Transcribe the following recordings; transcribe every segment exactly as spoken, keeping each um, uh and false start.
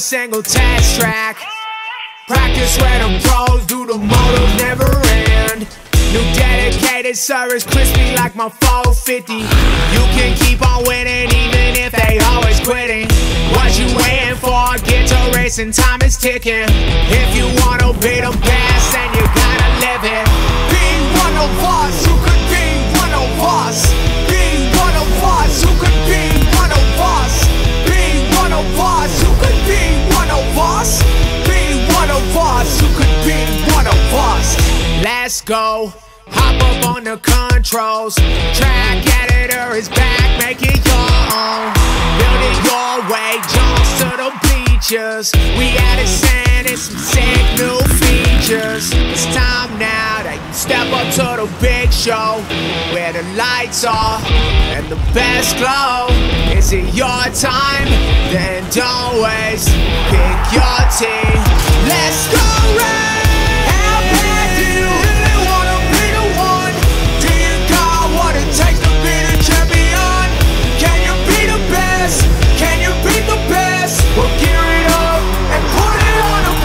single test track. Practice where the pros do, the motos never end. New dedicated service, crispy like my four fifty. You can keep on winning even if they always quitting. What you waiting for? Get to racing, time is ticking. If you wanna be the best, then you gotta live it. Be one of us, who could be one of us. Be one of us, who could be one of us. Be one of us, who could be one of us. Be one of us, who could be one of us. Let's go. Hop up on the controls. Track editor is back, make it your own. Build it your way, jumps to the bleachers. We added sand and some sick new features. It's time now that you step up to the big show, where the lights are and the best glow. Is it your time? Then don't waste. Pick your team. Let's go race! How bad do you really wanna be the one? Do you got what it takes to be the champion? Can you be the best? Can you beat the best? Well, gear it up and put it on a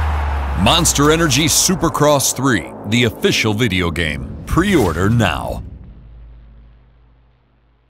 podium. Monster Energy Supercross three, the official video game. Pre-order now.